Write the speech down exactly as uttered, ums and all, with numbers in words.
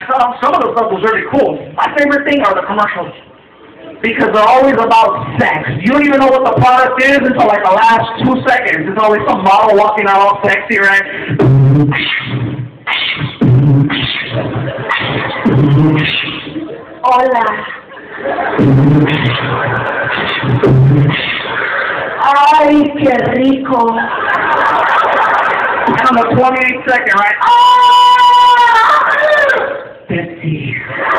some, some of the stuff was really cool. My favorite thing are the commercials. Because they're always about sex. You don't even know what the product is until like the last two seconds. It's always some model walking out all sexy, right? Hola. Ay, qué rico. And on the twenty-eighth second, right? Ah! fifty.